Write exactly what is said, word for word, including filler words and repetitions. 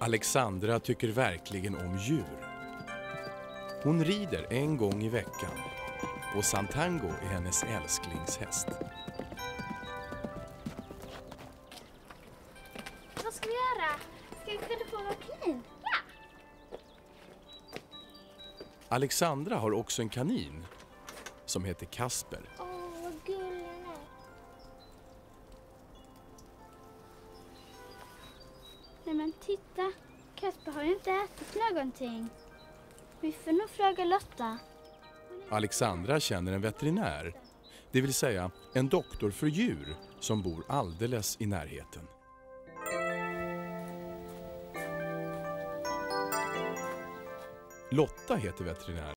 Alexandra tycker verkligen om djur. Hon rider en gång i veckan och Santango är hennes älsklingshäst. Vad ska vi göra? Ska vi skydda på vår kanin? Ja! Alexandra har också en kanin som heter Kasper. Åh, vad gullig den är. Nej men titta, Kasper har ju inte ätit någonting. Vi får nog fråga Lotta. Alexandra känner en veterinär, det vill säga en doktor för djur som bor alldeles i närheten. Lotta heter veterinär.